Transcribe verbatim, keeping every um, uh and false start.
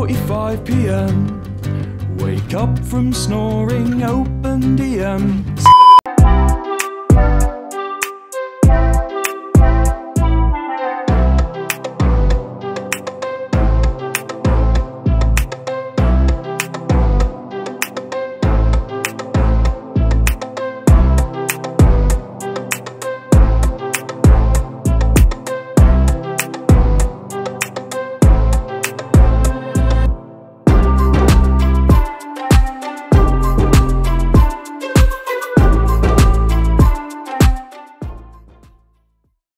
forty-five p m Wake up from snoring, open D M.